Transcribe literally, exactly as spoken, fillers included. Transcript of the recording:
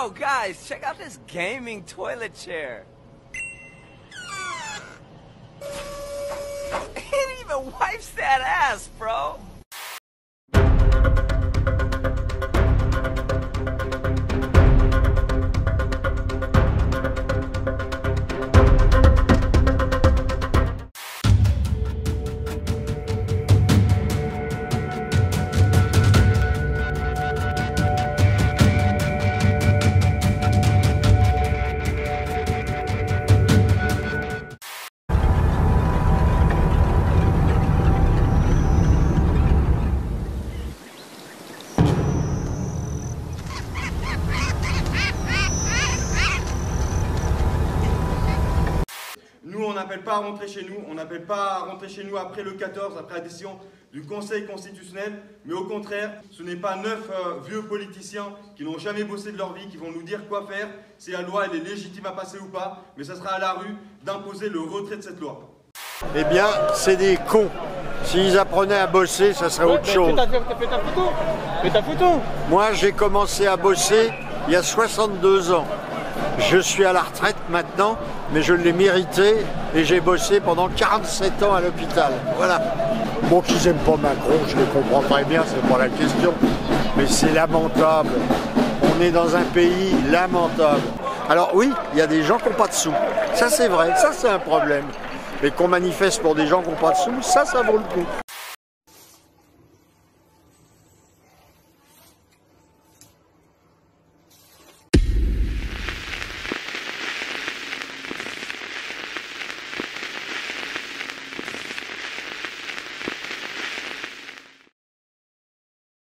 Yo, guys, check out this gaming toilet chair. It even wipes that ass, bro. Nous, on n'appelle pas à rentrer chez nous, on n'appelle pas à rentrer chez nous après le quatorze, après la décision du Conseil constitutionnel, mais au contraire, ce n'est pas neuf euh, vieux politiciens qui n'ont jamais bossé de leur vie, qui vont nous dire quoi faire, si la loi elle est légitime à passer ou pas, mais ça sera à la rue d'imposer le retrait de cette loi. Eh bien, c'est des cons. S'ils apprenaient à bosser, ça serait ouais, autre chose. T'as fait, fait ta photo. Fais ta photo. Moi, j'ai commencé à bosser il y a soixante-deux ans. Je suis à la retraite maintenant, mais je l'ai mérité et j'ai bossé pendant quarante-sept ans à l'hôpital. Voilà. Bon, qu'ils n'aiment pas Macron, je les comprends très bien, c'est pas la question. Mais c'est lamentable. On est dans un pays lamentable. Alors oui, il y a des gens qui n'ont pas de sous. Ça c'est vrai, ça c'est un problème. Mais qu'on manifeste pour des gens qui n'ont pas de sous, ça, ça vaut le coup.